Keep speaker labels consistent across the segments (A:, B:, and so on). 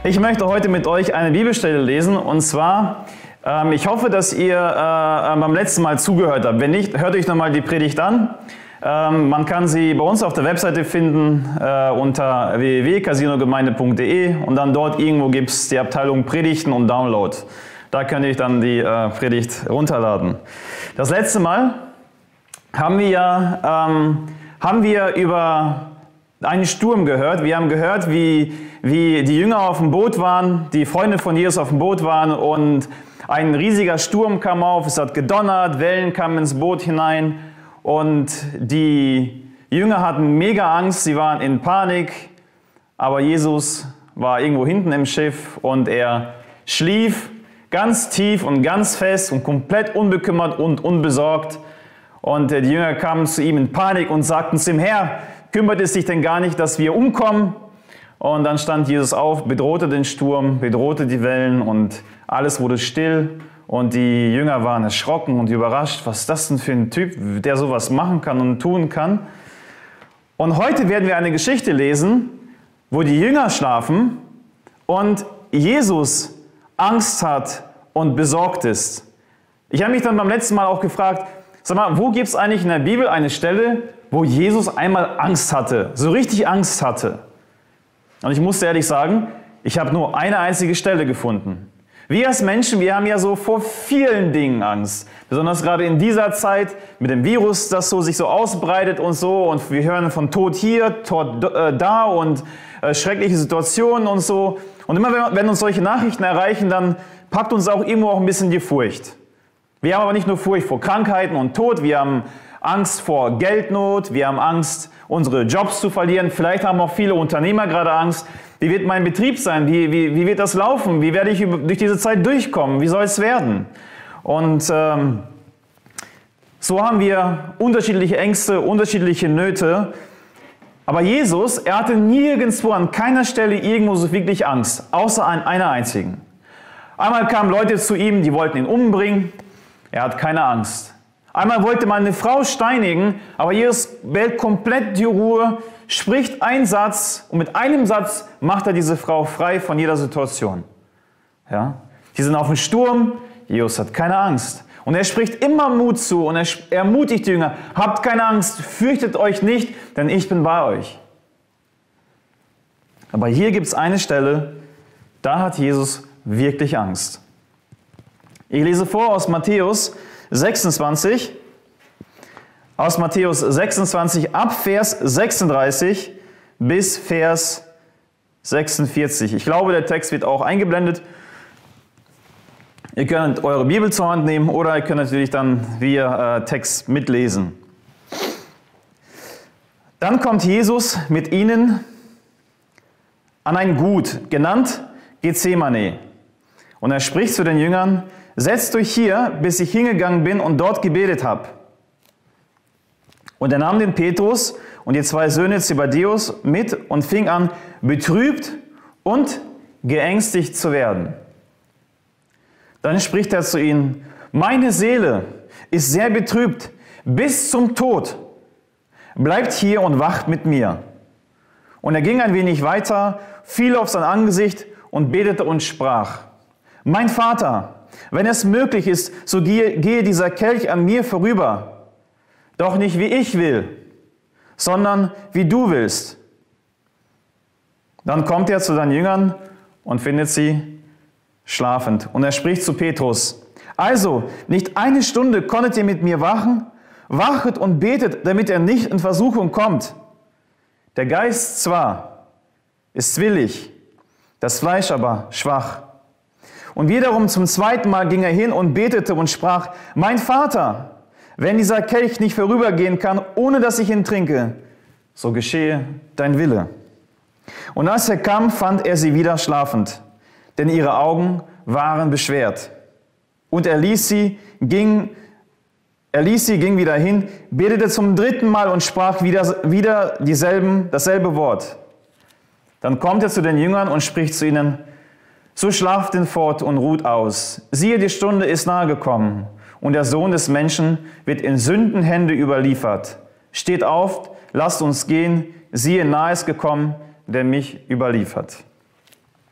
A: Ich möchte heute mit euch eine Bibelstelle lesen und zwar, ich hoffe, dass ihr beim letzten Mal zugehört habt. Wenn nicht, hört euch nochmal die Predigt an. Man kann sie bei uns auf der Webseite finden unter www.casinogemeinde.de und dann dort irgendwo gibt es die Abteilung Predigten und Download. Da könnt ihr dann die Predigt runterladen. Das letzte Mal haben wir über einen Sturm gehört. Wir haben gehört, wie die Jünger auf dem Boot waren, die Freunde von Jesus auf dem Boot waren und ein riesiger Sturm kam auf, es hat gedonnert, Wellen kamen ins Boot hinein und die Jünger hatten mega Angst, sie waren in Panik, aber Jesus war irgendwo hinten im Schiff und er schlief ganz tief und ganz fest und komplett unbekümmert und unbesorgt und die Jünger kamen zu ihm in Panik und sagten zu ihm: Herr, kümmert es dich denn gar nicht, dass wir umkommen? Und dann stand Jesus auf, bedrohte den Sturm, bedrohte die Wellen und alles wurde still. Und die Jünger waren erschrocken und überrascht, was ist das denn für ein Typ, der sowas machen kann und tun kann. Und heute werden wir eine Geschichte lesen, wo die Jünger schlafen und Jesus Angst hat und besorgt ist. Ich habe mich dann beim letzten Mal auch gefragt, sag mal, wo gibt es eigentlich in der Bibel eine Stelle, wo Jesus einmal Angst hatte, so richtig Angst hatte? Und ich musste ehrlich sagen, ich habe nur eine einzige Stelle gefunden. Wir als Menschen, wir haben ja so vor vielen Dingen Angst. Besonders gerade in dieser Zeit mit dem Virus, das sich so ausbreitet und so. Und wir hören von Tod hier, Tod da und schreckliche Situationen und so. Und immer wenn uns solche Nachrichten erreichen, dann packt uns auch irgendwo auch ein bisschen die Furcht. Wir haben aber nicht nur Furcht vor Krankheiten und Tod, wir haben Angst vor Geldnot, wir haben Angst, unsere Jobs zu verlieren. Vielleicht haben auch viele Unternehmer gerade Angst. Wie wird mein Betrieb sein? Wie wird das laufen? Wie werde ich durch diese Zeit durchkommen? Wie soll es werden? Und so haben wir unterschiedliche Ängste, unterschiedliche Nöte. Aber Jesus, er hatte nirgendwo, an keiner Stelle irgendwo so wirklich Angst, außer an einer einzigen. Einmal kamen Leute zu ihm, die wollten ihn umbringen. Er hat keine Angst. Einmal wollte man eine Frau steinigen, aber Jesus wählt komplett die Ruhe, spricht einen Satz und mit einem Satz macht er diese Frau frei von jeder Situation. Ja? Die sind auf dem Sturm, Jesus hat keine Angst. Und er spricht immer Mut zu und er ermutigt die Jünger: Habt keine Angst, fürchtet euch nicht, denn ich bin bei euch. Aber hier gibt es eine Stelle, da hat Jesus wirklich Angst. Ich lese vor aus Matthäus 26, aus Matthäus 26 ab Vers 36 bis Vers 46. Ich glaube, der Text wird auch eingeblendet. Ihr könnt eure Bibel zur Hand nehmen oder ihr könnt natürlich dann via Text mitlesen. Dann kommt Jesus mit ihnen an ein Gut, genannt Gethsemane. Und er spricht zu den Jüngern: Setzt euch hier, bis ich hingegangen bin und dort gebetet habe. Und er nahm den Petrus und die zwei Söhne Zebedeus mit und fing an, betrübt und geängstigt zu werden. Dann spricht er zu ihnen: Meine Seele ist sehr betrübt bis zum Tod. Bleibt hier und wacht mit mir. Und er ging ein wenig weiter, fiel auf sein Angesicht und betete und sprach: Mein Vater, wenn es möglich ist, so gehe dieser Kelch an mir vorüber. Doch nicht wie ich will, sondern wie du willst. Dann kommt er zu seinen Jüngern und findet sie schlafend. Und er spricht zu Petrus: Also, nicht eine Stunde konntet ihr mit mir wachen? Wachet und betet, damit er nicht in Versuchung kommt. Der Geist zwar ist willig, das Fleisch aber schwach. Und wiederum zum zweiten Mal ging er hin und betete und sprach: Mein Vater, wenn dieser Kelch nicht vorübergehen kann, ohne dass ich ihn trinke, so geschehe dein Wille. Und als er kam, fand er sie wieder schlafend, denn ihre Augen waren beschwert. Und er ließ sie, ging wieder hin, betete zum dritten Mal und sprach wieder dasselbe Wort. Dann kommt er zu den Jüngern und spricht zu ihnen: So schlaft denn fort und ruht aus. Siehe, die Stunde ist nahe gekommen und der Sohn des Menschen wird in Sündenhände überliefert. Steht auf, lasst uns gehen, siehe, nahe ist gekommen, der mich überliefert.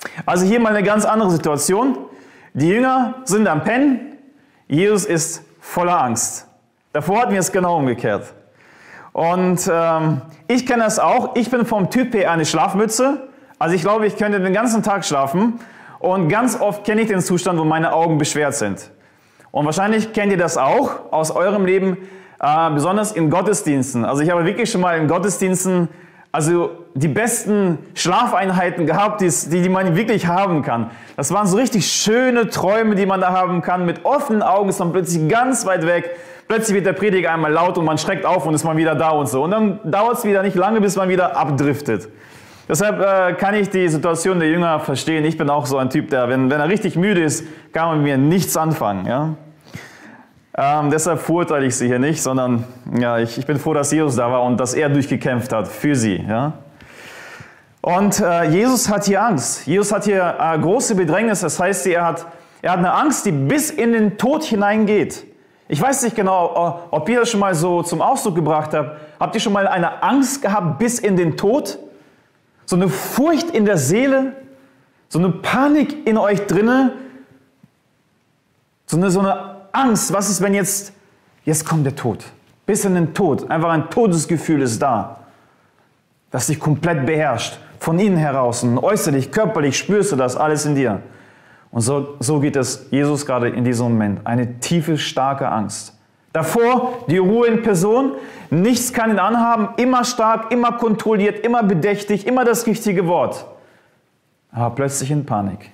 A: Also hier mal eine ganz andere Situation. Die Jünger sind am Pennen, Jesus ist voller Angst. Davor hatten wir es genau umgekehrt. Und ich kenne das auch. Ich bin vom Typ her eine Schlafmütze. Also ich glaube, ich könnte den ganzen Tag schlafen. Und ganz oft kenne ich den Zustand, wo meine Augen beschwert sind. Und wahrscheinlich kennt ihr das auch aus eurem Leben, besonders in Gottesdiensten. Also ich habe wirklich schon mal in Gottesdiensten die besten Schlafeinheiten gehabt, die man wirklich haben kann. Das waren so richtig schöne Träume, die man da haben kann. Mit offenen Augen ist man plötzlich ganz weit weg. Plötzlich wird der Prediger einmal laut und man schreckt auf und ist mal wieder da und so. Und dann dauert es wieder nicht lange, bis man wieder abdriftet. Deshalb kann ich die Situation der Jünger verstehen. Ich bin auch so ein Typ, der, wenn er richtig müde ist, kann man mit mir nichts anfangen. Ja? Deshalb verurteile ich sie hier nicht, sondern ja, ich bin froh, dass Jesus da war und dass er durchgekämpft hat für sie. Ja? Und Jesus hat hier Angst. Jesus hat hier große Bedrängnis. Das heißt, er hat eine Angst, die bis in den Tod hineingeht. Ich weiß nicht genau, ob ihr das schon mal so zum Ausdruck gebracht habt. Habt ihr schon mal eine Angst gehabt bis in den Tod? So eine Furcht in der Seele, so eine Panik in euch drinne, so eine Angst. Was ist, wenn jetzt kommt der Tod? Bis in den Tod. Einfach ein Todesgefühl ist da, das dich komplett beherrscht. Von innen heraus und äußerlich, körperlich spürst du das alles in dir. Und so geht es Jesus gerade in diesem Moment. Eine tiefe, starke Angst. Davor die Ruhe in Person, nichts kann ihn anhaben, immer stark, immer kontrolliert, immer bedächtig, immer das richtige Wort. Aber plötzlich in Panik.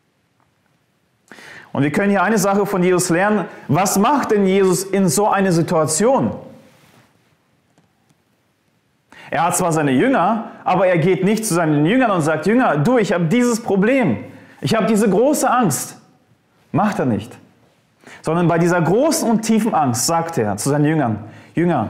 A: Und wir können hier eine Sache von Jesus lernen. Was macht denn Jesus in so einer Situation? Er hat zwar seine Jünger, aber er geht nicht zu seinen Jüngern und sagt, Jünger, du, ich habe dieses Problem. Ich habe diese große Angst. Macht er nicht. Sondern bei dieser großen und tiefen Angst sagt er zu seinen Jüngern, Jünger,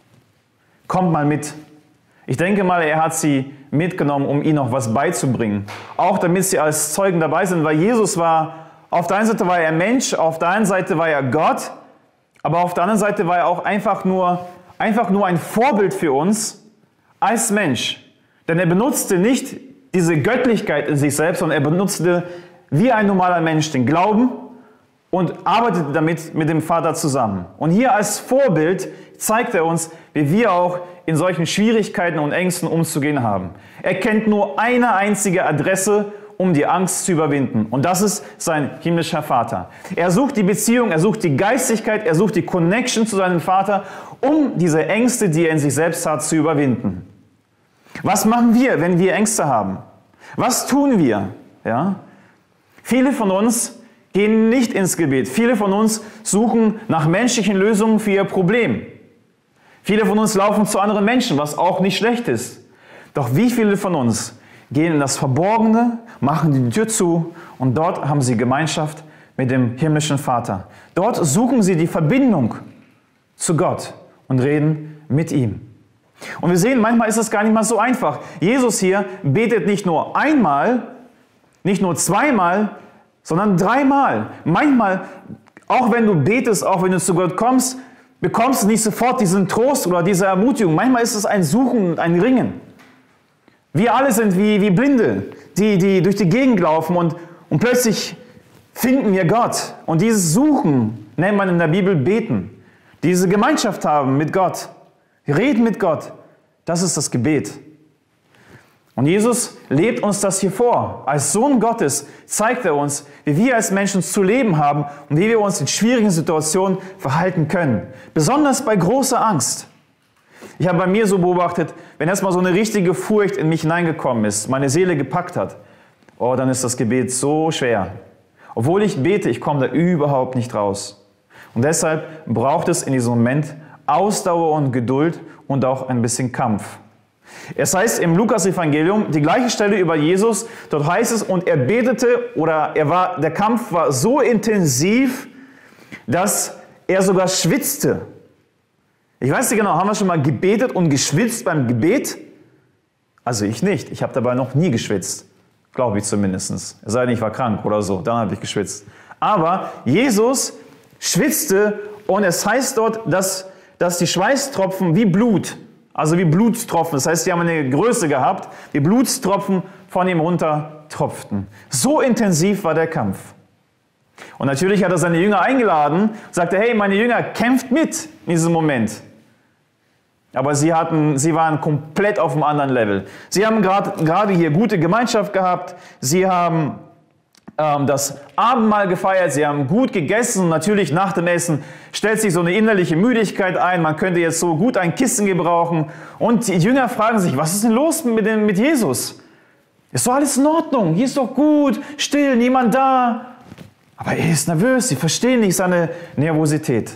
A: kommt mal mit. Ich denke mal, er hat sie mitgenommen, um ihnen noch was beizubringen. Auch damit sie als Zeugen dabei sind, weil Jesus war, auf der einen Seite war er Mensch, auf der einen Seite war er Gott, aber auf der anderen Seite war er auch einfach nur ein Vorbild für uns als Mensch. Denn er benutzte nicht diese Göttlichkeit in sich selbst, sondern er benutzte wie ein normaler Mensch den Glauben und arbeitete damit mit dem Vater zusammen. Und hier als Vorbild zeigt er uns, wie wir auch in solchen Schwierigkeiten und Ängsten umzugehen haben. Er kennt nur eine einzige Adresse, um die Angst zu überwinden. Und das ist sein himmlischer Vater. Er sucht die Beziehung, er sucht die Geistigkeit, er sucht die Connection zu seinem Vater, um diese Ängste, die er in sich selbst hat, zu überwinden. Was machen wir, wenn wir Ängste haben? Was tun wir? Ja? Viele von uns gehen nicht ins Gebet. Viele von uns suchen nach menschlichen Lösungen für ihr Problem. Viele von uns laufen zu anderen Menschen, was auch nicht schlecht ist. Doch wie viele von uns gehen in das Verborgene, machen die Tür zu und dort haben sie Gemeinschaft mit dem himmlischen Vater. Dort suchen sie die Verbindung zu Gott und reden mit ihm. Und wir sehen, manchmal ist es gar nicht mal so einfach. Jesus hier betet nicht nur einmal, nicht nur zweimal, sondern dreimal. Manchmal, auch wenn du betest, auch wenn du zu Gott kommst, bekommst du nicht sofort diesen Trost oder diese Ermutigung. Manchmal ist es ein Suchen und ein Ringen. Wir alle sind wie Blinde, die durch die Gegend laufen und plötzlich finden wir Gott. Und dieses Suchen nennt man in der Bibel Beten. Diese Gemeinschaft haben mit Gott. Reden mit Gott, das ist das Gebet. Und Jesus lebt uns das hier vor. Als Sohn Gottes zeigt er uns, wie wir als Menschen zu leben haben und wie wir uns in schwierigen Situationen verhalten können. Besonders bei großer Angst. Ich habe bei mir so beobachtet, wenn erstmal so eine richtige Furcht in mich hineingekommen ist, meine Seele gepackt hat, oh, dann ist das Gebet so schwer. Obwohl ich bete, ich komme da überhaupt nicht raus. Und deshalb braucht es in diesem Moment Ausdauer und Geduld und auch ein bisschen Kampf. Es heißt im Lukas-Evangelium, die gleiche Stelle über Jesus, dort heißt es, und er betete, der Kampf war so intensiv, dass er sogar schwitzte. Ich weiß nicht genau, haben wir schon mal gebetet und geschwitzt beim Gebet? Also ich nicht, ich habe dabei noch nie geschwitzt, glaube ich zumindest. Es sei denn, ich war krank oder so, dann habe ich geschwitzt. Aber Jesus schwitzte und es heißt dort, dass die Schweißtropfen wie Blut, also wie Blutstropfen, das heißt, die haben eine Größe gehabt, die Blutstropfen von ihm runter tropften. So intensiv war der Kampf. Und natürlich hat er seine Jünger eingeladen und sagte, hey, meine Jünger, kämpft mit in diesem Moment. Aber sie waren komplett auf einem anderen Level. Sie haben gerade hier gute Gemeinschaft gehabt, sie haben das Abendmahl gefeiert, sie haben gut gegessen. Natürlich nach dem Essen stellt sich so eine innerliche Müdigkeit ein. Man könnte jetzt so gut ein Kissen gebrauchen. Und die Jünger fragen sich, was ist denn los mit Jesus? Ist doch alles in Ordnung, hier ist doch gut, still, niemand da. Aber er ist nervös, sie verstehen nicht seine Nervosität.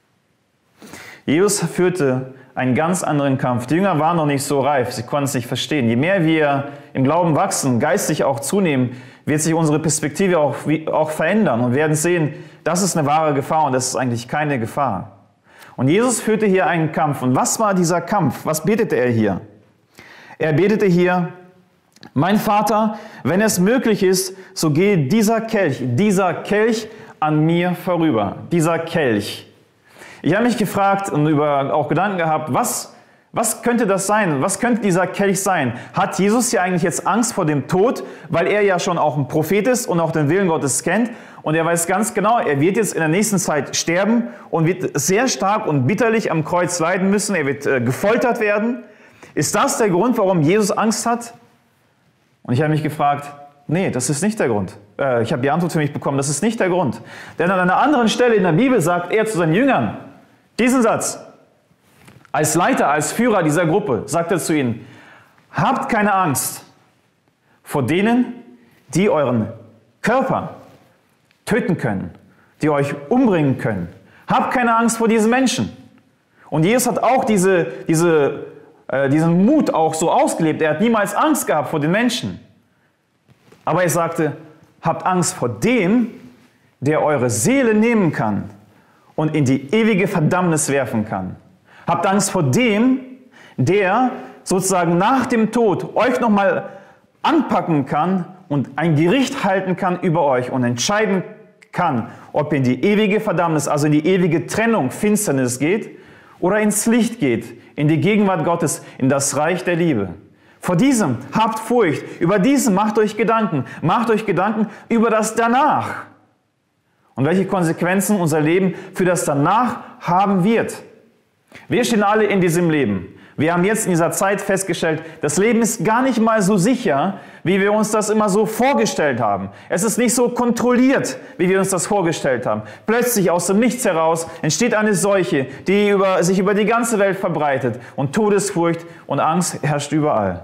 A: Jesus führte einen ganz anderen Kampf. Die Jünger waren noch nicht so reif, sie konnten es nicht verstehen. Je mehr wir im Glauben wachsen, geistig auch zunehmen, wird sich unsere Perspektive auch verändern und werden sehen, das ist eine wahre Gefahr und das ist eigentlich keine Gefahr. Und Jesus führte hier einen Kampf. Und was war dieser Kampf? Was betete er hier? Er betete hier, mein Vater, wenn es möglich ist, so gehe dieser Kelch an mir vorüber. Dieser Kelch. Ich habe mich gefragt und auch Gedanken gehabt, was könnte das sein? Was könnte dieser Kelch sein? Hat Jesus hier eigentlich jetzt Angst vor dem Tod, weil er ja schon auch ein Prophet ist und auch den Willen Gottes kennt? Und er weiß ganz genau, er wird jetzt in der nächsten Zeit sterben und wird sehr stark und bitterlich am Kreuz leiden müssen. Er wird gefoltert werden. Ist das der Grund, warum Jesus Angst hat? Und ich habe mich gefragt, nee, das ist nicht der Grund. Ich habe die Antwort für mich bekommen, das ist nicht der Grund. Denn an einer anderen Stelle in der Bibel sagt er zu seinen Jüngern diesen Satz. Als Leiter, als Führer dieser Gruppe sagt er zu ihnen, habt keine Angst vor denen, die euren Körper töten können, die euch umbringen können. Habt keine Angst vor diesen Menschen. Und Jesus hat auch diesen Mut auch so ausgelebt. Er hat niemals Angst gehabt vor den Menschen. Aber er sagte, habt Angst vor dem, der eure Seele nehmen kann und in die ewige Verdammnis werfen kann. Habt Angst vor dem, der sozusagen nach dem Tod euch nochmal anpacken kann und ein Gericht halten kann über euch und entscheiden kann, ob ihr in die ewige Verdammnis, also in die ewige Trennung, Finsternis geht oder ins Licht geht, in die Gegenwart Gottes, in das Reich der Liebe. Vor diesem habt Furcht, über diesen macht euch Gedanken über das Danach und welche Konsequenzen unser Leben für das Danach haben wird. Wir stehen alle in diesem Leben. Wir haben jetzt in dieser Zeit festgestellt, das Leben ist gar nicht mal so sicher, wie wir uns das immer so vorgestellt haben. Es ist nicht so kontrolliert, wie wir uns das vorgestellt haben. Plötzlich aus dem Nichts heraus entsteht eine Seuche, die sich über die ganze Welt verbreitet und Todesfurcht und Angst herrscht überall.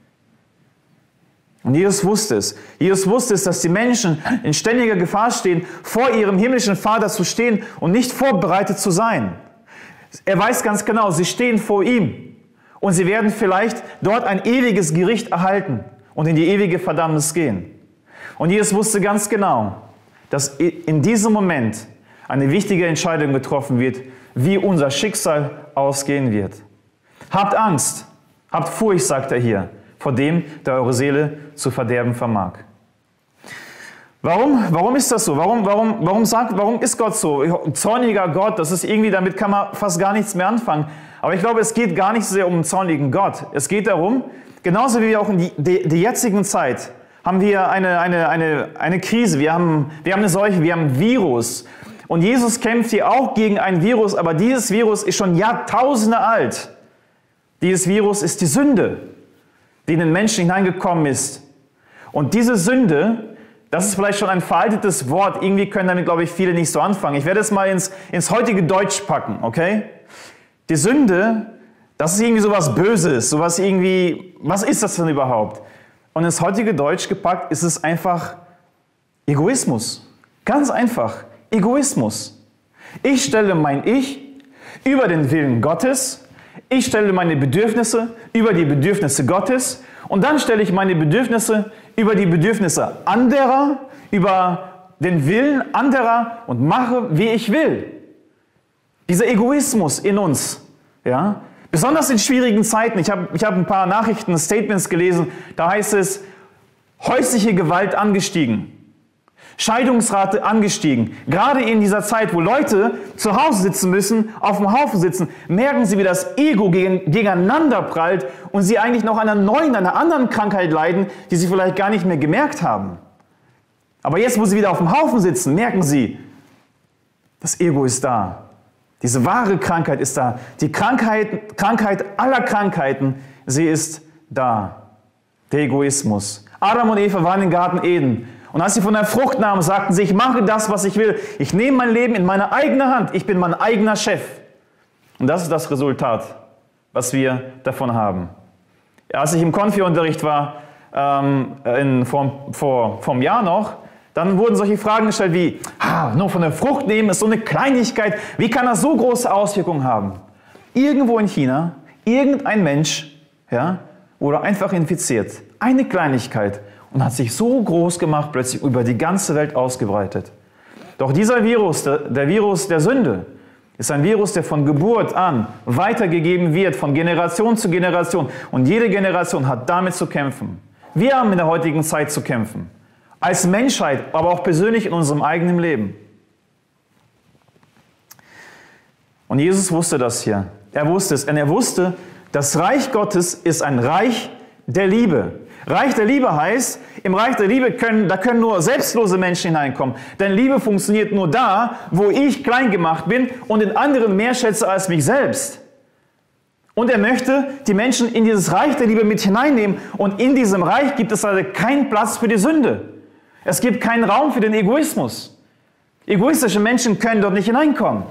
A: Und Jesus wusste es. Jesus wusste es, dass die Menschen in ständiger Gefahr stehen, vor ihrem himmlischen Vater zu stehen und nicht vorbereitet zu sein. Er weiß ganz genau, sie stehen vor ihm und sie werden vielleicht dort ein ewiges Gericht erhalten und in die ewige Verdammnis gehen. Und Jesus wusste ganz genau, dass in diesem Moment eine wichtige Entscheidung getroffen wird, wie unser Schicksal ausgehen wird. Habt Angst, habt Furcht, sagt er hier, vor dem, der eure Seele zu verderben vermag. Warum ist das so? Warum ist Gott so? Ein zorniger Gott, das ist irgendwie, damit kann man fast gar nichts mehr anfangen. Aber ich glaube, es geht gar nicht so sehr um einen zornigen Gott. Es geht darum, genauso wie wir auch in der jetzigen Zeit haben wir eine Krise, wir haben eine Seuche, wir haben ein Virus. Und Jesus kämpft hier auch gegen ein Virus, aber dieses Virus ist schon Jahrtausende alt. Dieses Virus ist die Sünde, die in den Menschen hineingekommen ist. Und diese Sünde, das ist vielleicht schon ein veraltetes Wort. Irgendwie können damit, glaube ich, viele nicht so anfangen. Ich werde es mal ins heutige Deutsch packen, okay? Die Sünde, das ist irgendwie sowas Böses, sowas irgendwie, was ist das denn überhaupt? Und ins heutige Deutsch gepackt ist es einfach Egoismus. Ganz einfach, Egoismus. Ich stelle mein Ich über den Willen Gottes. Ich stelle meine Bedürfnisse über die Bedürfnisse Gottes. Und dann stelle ich meine Bedürfnisse über die Bedürfnisse anderer, über den Willen anderer und mache, wie ich will. Dieser Egoismus in uns, ja, besonders in schwierigen Zeiten. Ich hab ein paar Nachrichten, Statements gelesen, da heißt es, häusliche Gewalt angestiegen, Scheidungsrate angestiegen. Gerade in dieser Zeit, wo Leute zu Hause sitzen müssen, auf dem Haufen sitzen, merken sie, wie das Ego gegeneinander prallt und sie eigentlich noch an einer anderen Krankheit leiden, die sie vielleicht gar nicht mehr gemerkt haben. Aber jetzt, wo sie wieder auf dem Haufen sitzen, merken sie, das Ego ist da. Diese wahre Krankheit ist da. Die Krankheit aller Krankheiten, sie ist da. Der Egoismus. Adam und Eva waren im Garten Eden. Und als sie von der Frucht nahmen, sagten sie, ich mache das, was ich will. Ich nehme mein Leben in meine eigene Hand. Ich bin mein eigener Chef. Und das ist das Resultat, was wir davon haben. Als ich im Konfi-Unterricht war, vom Jahr noch, dann wurden solche Fragen gestellt wie, nur von der Frucht nehmen ist so eine Kleinigkeit. Wie kann das so große Auswirkungen haben? Irgendwo in China, irgendein Mensch wurde einfach infiziert. Eine Kleinigkeit. Und hat sich so groß gemacht, plötzlich über die ganze Welt ausgebreitet. Doch dieser Virus, der Virus der Sünde, ist ein Virus, der von Geburt an weitergegeben wird, von Generation zu Generation. Und jede Generation hat damit zu kämpfen. Wir haben in der heutigen Zeit zu kämpfen. Als Menschheit, aber auch persönlich in unserem eigenen Leben. Und Jesus wusste das hier. Er wusste es. Und er wusste, das Reich Gottes ist ein Reich der Liebe. Reich der Liebe heißt, im Reich der Liebe können nur selbstlose Menschen hineinkommen. Denn Liebe funktioniert nur da, wo ich klein gemacht bin und den anderen mehr schätze als mich selbst. Und er möchte die Menschen in dieses Reich der Liebe mit hineinnehmen. Und in diesem Reich gibt es also keinen Platz für die Sünde. Es gibt keinen Raum für den Egoismus. Egoistische Menschen können dort nicht hineinkommen.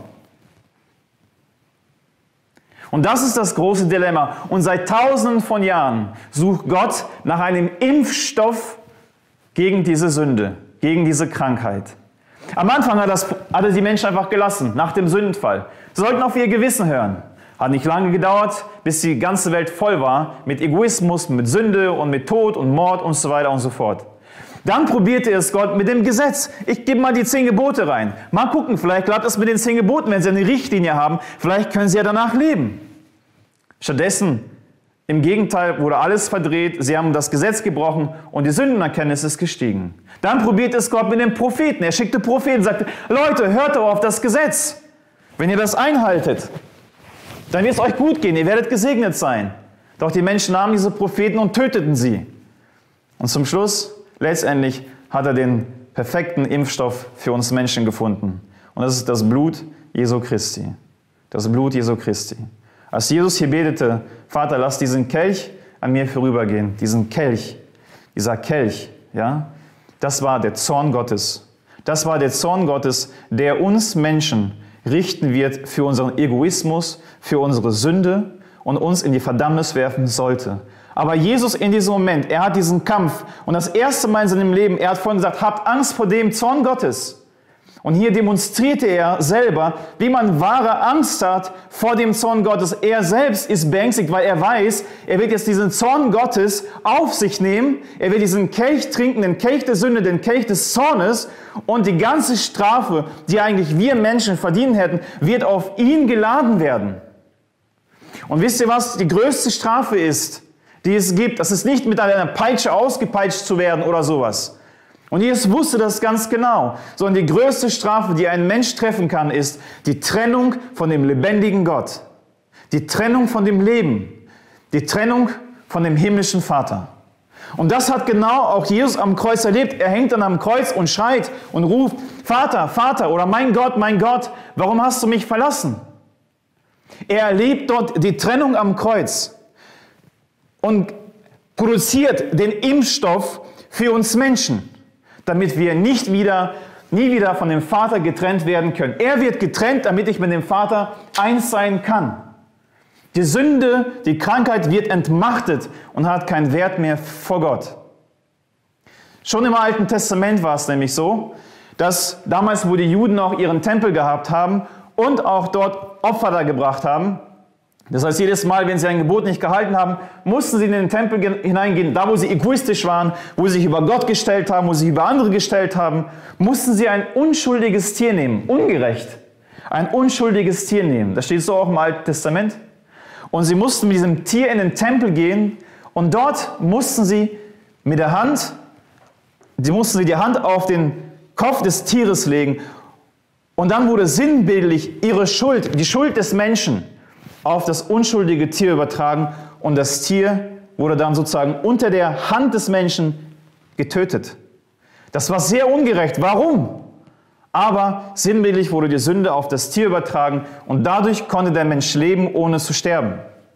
A: Und das ist das große Dilemma. Und seit Tausenden von Jahren sucht Gott nach einem Impfstoff gegen diese Sünde, gegen diese Krankheit. Am Anfang hat er die Menschen einfach gelassen, nach dem Sündenfall. Sie sollten auf ihr Gewissen hören. Hat nicht lange gedauert, bis die ganze Welt voll war mit Egoismus, mit Sünde und mit Tod und Mord und so weiter und so fort. Dann probierte es Gott mit dem Gesetz. Ich gebe mal die 10 Gebote rein. Mal gucken, vielleicht klappt es mit den 10 Geboten, wenn Sie eine Richtlinie haben. Vielleicht können Sie ja danach leben. Stattdessen, im Gegenteil, wurde alles verdreht. Sie haben das Gesetz gebrochen und die Sündenerkenntnis ist gestiegen. Dann probierte es Gott mit den Propheten. Er schickte Propheten und sagte, Leute, hört doch auf das Gesetz. Wenn ihr das einhaltet, dann wird es euch gut gehen. Ihr werdet gesegnet sein. Doch die Menschen nahmen diese Propheten und töteten sie. Und zum Schluss, letztendlich, hat er den perfekten Impfstoff für uns Menschen gefunden. Und das ist das Blut Jesu Christi. Das Blut Jesu Christi. Als Jesus hier betete, Vater, lass diesen Kelch an mir vorübergehen. Diesen Kelch, dieser Kelch, das war der Zorn Gottes. Das war der Zorn Gottes, der uns Menschen richten wird für unseren Egoismus, für unsere Sünde und uns in die Verdammnis werfen sollte. Aber Jesus in diesem Moment, er hat diesen Kampf und das erste Mal in seinem Leben, er hat vorhin gesagt, habt Angst vor dem Zorn Gottes. Und hier demonstrierte er selber, wie man wahre Angst hat vor dem Zorn Gottes. Er selbst ist beängstigt, weil er weiß, er wird jetzt diesen Zorn Gottes auf sich nehmen. Er wird diesen Kelch trinken, den Kelch der Sünde, den Kelch des Zornes. Und die ganze Strafe, die eigentlich wir Menschen verdienen hätten, wird auf ihn geladen werden. Und wisst ihr, was die größte Strafe ist, die es gibt? Das ist nicht mit einer Peitsche ausgepeitscht zu werden oder sowas. Und Jesus wusste das ganz genau. Sondern die größte Strafe, die ein Mensch treffen kann, ist die Trennung von dem lebendigen Gott. Die Trennung von dem Leben. Die Trennung von dem himmlischen Vater. Und das hat genau auch Jesus am Kreuz erlebt. Er hängt dann am Kreuz und schreit und ruft, Vater, Vater oder mein Gott, warum hast du mich verlassen? Er erlebt dort die Trennung am Kreuz und produziert den Impfstoff für uns Menschen, damit wir nie wieder von dem Vater getrennt werden können. Er wird getrennt, damit ich mit dem Vater eins sein kann. Die Sünde, die Krankheit wird entmachtet und hat keinen Wert mehr vor Gott. Schon im Alten Testament war es nämlich so, dass damals, wo die Juden auch ihren Tempel gehabt haben und auch dort Opfer da gebracht haben, das heißt, jedes Mal, wenn sie ein Gebot nicht gehalten haben, mussten sie in den Tempel hineingehen, da wo sie egoistisch waren, wo sie sich über Gott gestellt haben, wo sie sich über andere gestellt haben, mussten sie ein unschuldiges Tier nehmen, ungerecht. Ein unschuldiges Tier nehmen. Das steht so auch im Alten Testament. Und sie mussten mit diesem Tier in den Tempel gehen und dort mussten sie die Hand auf den Kopf des Tieres legen. Und dann wurde sinnbildlich ihre Schuld, die Schuld des Menschen, auf das unschuldige Tier übertragen. Und das Tier wurde dann sozusagen unter der Hand des Menschen getötet. Das war sehr ungerecht. Warum? Aber sinnbildlich wurde die Sünde auf das Tier übertragen und dadurch konnte der Mensch leben, ohne zu sterben.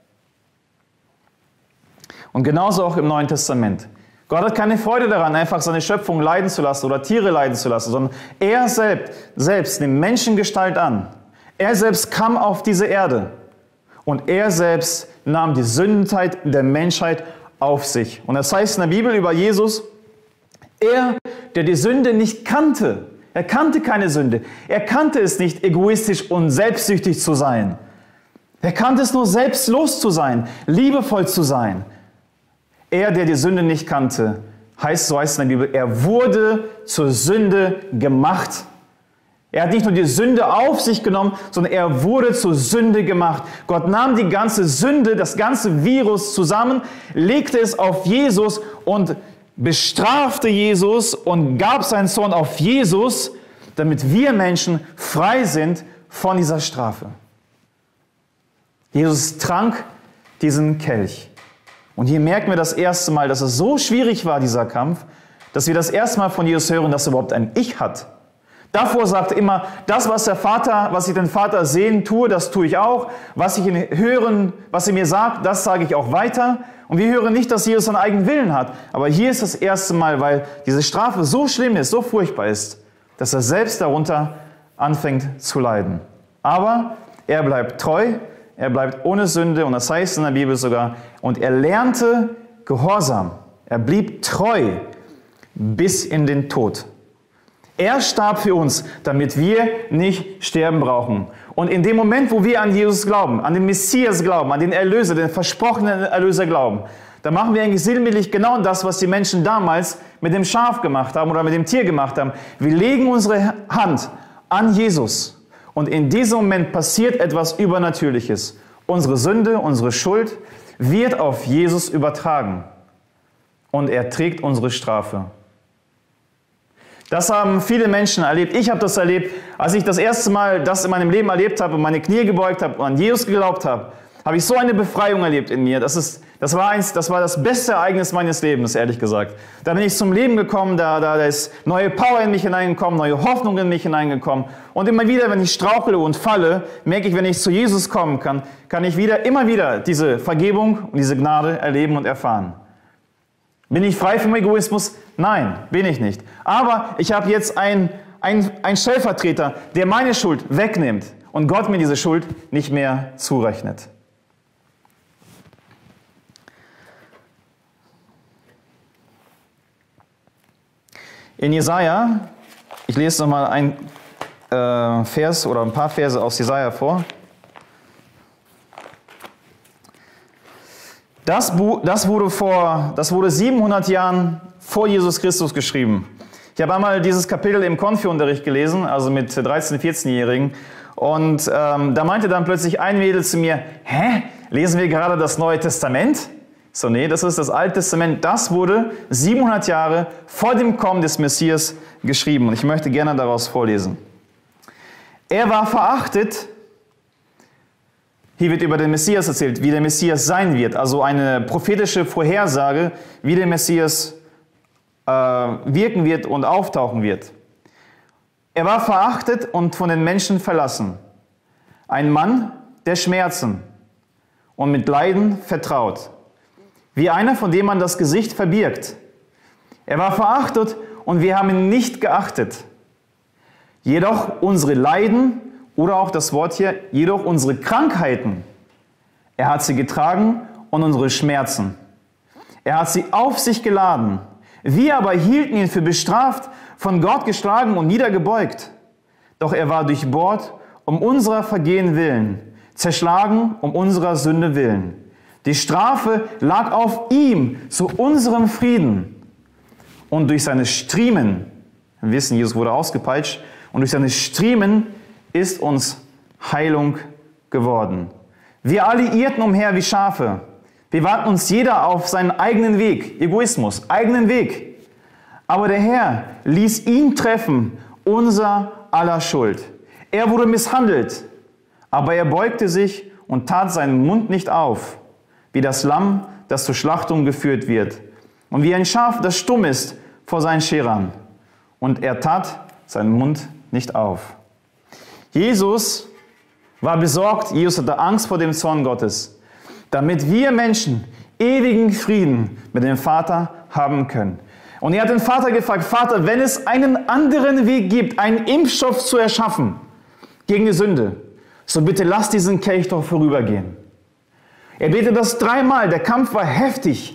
A: Und genauso auch im Neuen Testament. Gott hat keine Freude daran, einfach seine Schöpfung leiden zu lassen oder Tiere leiden zu lassen, sondern er selbst nimmt Menschengestalt an. Er selbst kam auf diese Erde und er selbst nahm die Sündenzeit der Menschheit auf sich. Und das heißt in der Bibel über Jesus, er, der die Sünde nicht kannte, er kannte keine Sünde, er kannte es nicht, egoistisch und selbstsüchtig zu sein. Er kannte es nur, selbstlos zu sein, liebevoll zu sein. Er, der die Sünde nicht kannte, so heißt es in der Bibel, er wurde zur Sünde gemacht. Er hat nicht nur die Sünde auf sich genommen, sondern er wurde zur Sünde gemacht. Gott nahm die ganze Sünde, das ganze Virus zusammen, legte es auf Jesus und bestrafte Jesus und gab seinen Zorn auf Jesus, damit wir Menschen frei sind von dieser Strafe. Jesus trank diesen Kelch. Und hier merken wir das erste Mal, dass es so schwierig war, dieser Kampf, dass wir das erste Mal von Jesus hören, dass er überhaupt ein Ich hat. Davor sagte er immer, das, was ich den Vater sehen tue, das tue ich auch. Was ich hören, was er mir sagt, das sage ich auch weiter. Und wir hören nicht, dass Jesus einen eigenen Willen hat. Aber hier ist das erste Mal, weil diese Strafe so schlimm ist, so furchtbar ist, dass er selbst darunter anfängt zu leiden. Aber er bleibt treu, er bleibt ohne Sünde und das heißt in der Bibel sogar, und er lernte Gehorsam. Er blieb treu bis in den Tod. Er starb für uns, damit wir nicht sterben brauchen. Und in dem Moment, wo wir an Jesus glauben, an den Messias glauben, an den Erlöser, den versprochenen Erlöser glauben, da machen wir eigentlich sinnbildlich genau das, was die Menschen damals mit dem Schaf gemacht haben oder mit dem Tier gemacht haben. Wir legen unsere Hand an Jesus und in diesem Moment passiert etwas Übernatürliches. Unsere Sünde, unsere Schuld wird auf Jesus übertragen und er trägt unsere Strafe. Das haben viele Menschen erlebt. Ich habe das erlebt, als ich das erste Mal das in meinem Leben erlebt habe und meine Knie gebeugt habe und an Jesus geglaubt habe, habe ich so eine Befreiung erlebt in mir. Das war das beste Ereignis meines Lebens, ehrlich gesagt. Da bin ich zum Leben gekommen, da ist neue Power in mich hineingekommen, neue Hoffnung in mich hineingekommen. Und immer wieder, wenn ich strauchle und falle, merke ich, wenn ich zu Jesus kommen kann, kann ich immer wieder diese Vergebung und diese Gnade erleben und erfahren. Bin ich frei vom Egoismus? Nein, bin ich nicht. Aber ich habe jetzt einen Stellvertreter, der meine Schuld wegnimmt und Gott mir diese Schuld nicht mehr zurechnet. In Jesaja, ich lese nochmal ein Vers oder ein paar Verse aus Jesaja vor. Das wurde 700 Jahren vor Jesus Christus geschrieben. Ich habe einmal dieses Kapitel im Konfi-Unterricht gelesen, also mit 13-, 14-Jährigen. Und da meinte dann plötzlich ein Mädel zu mir, lesen wir gerade das Neue Testament? So, nee, das ist das Alte Testament. Das wurde 700 Jahre vor dem Kommen des Messias geschrieben. Und ich möchte gerne daraus vorlesen. Er war verachtet. Hier wird über den Messias erzählt, wie der Messias sein wird. Also eine prophetische Vorhersage, wie der Messias wirken wird und auftauchen wird. Er war verachtet und von den Menschen verlassen. Ein Mann der Schmerzen und mit Leiden vertraut. Wie einer, von dem man das Gesicht verbirgt. Er war verachtet und wir haben ihn nicht geachtet. Jedoch unsere Leiden, oder auch das Wort hier, jedoch unsere Krankheiten, er hat sie getragen und unsere Schmerzen. Er hat sie auf sich geladen. Wir aber hielten ihn für bestraft, von Gott geschlagen und niedergebeugt. Doch er war durchbohrt um unserer Vergehen willen, zerschlagen um unserer Sünde willen. Die Strafe lag auf ihm zu unserem Frieden. Und durch seine Striemen, wir wissen, Jesus wurde ausgepeitscht, und durch seine Striemen ist uns Heilung geworden. Wir alle irrten umher wie Schafe. Wir wandten uns jeder auf seinen eigenen Weg, Egoismus, eigenen Weg. Aber der Herr ließ ihn treffen, unser aller Schuld. Er wurde misshandelt, aber er beugte sich und tat seinen Mund nicht auf, wie das Lamm, das zur Schlachtung geführt wird, und wie ein Schaf, das stumm ist vor seinen Scherern. Und er tat seinen Mund nicht auf. Jesus war besorgt, Jesus hatte Angst vor dem Zorn Gottes, damit wir Menschen ewigen Frieden mit dem Vater haben können. Und er hat den Vater gefragt, Vater, wenn es einen anderen Weg gibt, einen Impfstoff zu erschaffen gegen die Sünde, so bitte lass diesen Kelch doch vorübergehen. Er betete das 3-mal, der Kampf war heftig.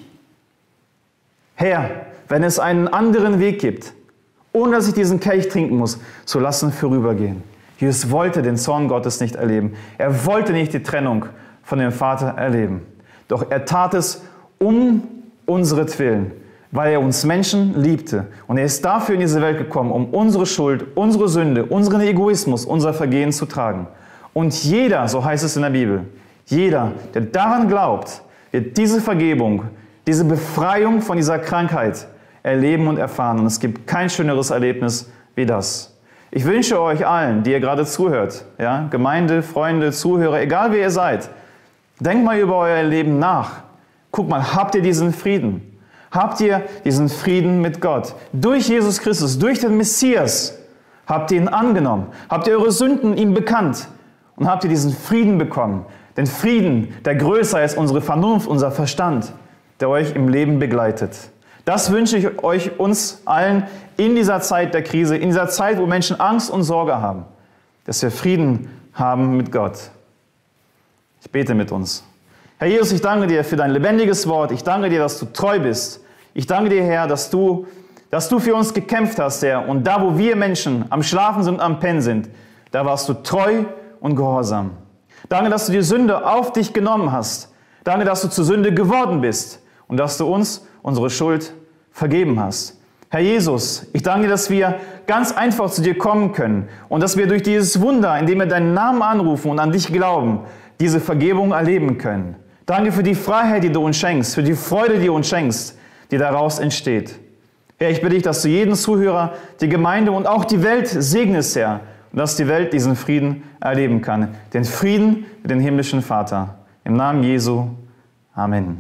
A: Herr, wenn es einen anderen Weg gibt, ohne dass ich diesen Kelch trinken muss, so lass ihn vorübergehen. Jesus wollte den Zorn Gottes nicht erleben. Er wollte nicht die Trennung von dem Vater erleben. Doch er tat es um unseretwillen, weil er uns Menschen liebte. Und er ist dafür in diese Welt gekommen, um unsere Schuld, unsere Sünde, unseren Egoismus, unser Vergehen zu tragen. Und jeder, so heißt es in der Bibel, jeder, der daran glaubt, wird diese Vergebung, diese Befreiung von dieser Krankheit erleben und erfahren. Und es gibt kein schöneres Erlebnis wie das. Ich wünsche euch allen, die ihr gerade zuhört, ja, Gemeinde, Freunde, Zuhörer, egal wer ihr seid, denkt mal über euer Leben nach. Guck mal, habt ihr diesen Frieden? Habt ihr diesen Frieden mit Gott? Durch Jesus Christus, durch den Messias, habt ihr ihn angenommen? Habt ihr eure Sünden ihm bekannt? Und habt ihr diesen Frieden bekommen? Den Frieden, der größer ist, unsere Vernunft, unser Verstand, der euch im Leben begleitet. Das wünsche ich euch, uns allen, in dieser Zeit der Krise, in dieser Zeit, wo Menschen Angst und Sorge haben, dass wir Frieden haben mit Gott. Ich bete mit uns. Herr Jesus, ich danke dir für dein lebendiges Wort. Ich danke dir, dass du treu bist. Ich danke dir, Herr, dass du für uns gekämpft hast, Herr. Und da, wo wir Menschen am Schlafen sind, am Pennen sind, da warst du treu und gehorsam. Danke, dass du die Sünde auf dich genommen hast. Danke, dass du zur Sünde geworden bist und dass du uns unsere Schuld vergeben hast. Herr Jesus, ich danke dir, dass wir ganz einfach zu dir kommen können und dass wir durch dieses Wunder, indem wir deinen Namen anrufen und an dich glauben, diese Vergebung erleben können. Danke für die Freiheit, die du uns schenkst, für die Freude, die du uns schenkst, die daraus entsteht. Herr, ich bitte dich, dass du jeden Zuhörer, die Gemeinde und auch die Welt segnest, Herr, und dass die Welt diesen Frieden erleben kann. Den Frieden mit dem himmlischen Vater. Im Namen Jesu. Amen.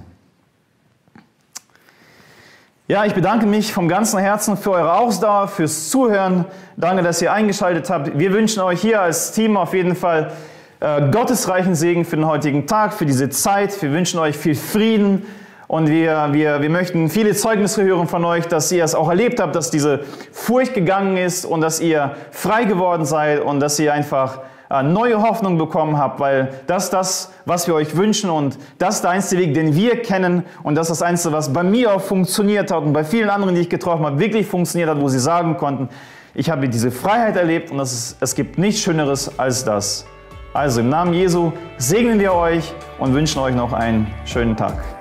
A: Ja, ich bedanke mich vom ganzen Herzen für eure Ausdauer, fürs Zuhören. Danke, dass ihr eingeschaltet habt. Wir wünschen euch hier als Team auf jeden Fall gottesreichen Segen für den heutigen Tag, für diese Zeit. Wir wünschen euch viel Frieden und wir möchten viele Zeugnisse hören von euch, dass ihr es auch erlebt habt, dass diese Furcht gegangen ist und dass ihr frei geworden seid und dass ihr einfach neue Hoffnung bekommen habt, weil das, was wir euch wünschen und das ist der einzige Weg, den wir kennen und das ist das Einzige, was bei mir auch funktioniert hat und bei vielen anderen, die ich getroffen habe, wirklich funktioniert hat, wo sie sagen konnten, ich habe diese Freiheit erlebt und es gibt nichts Schöneres als das. Also im Namen Jesu segnen wir euch und wünschen euch noch einen schönen Tag.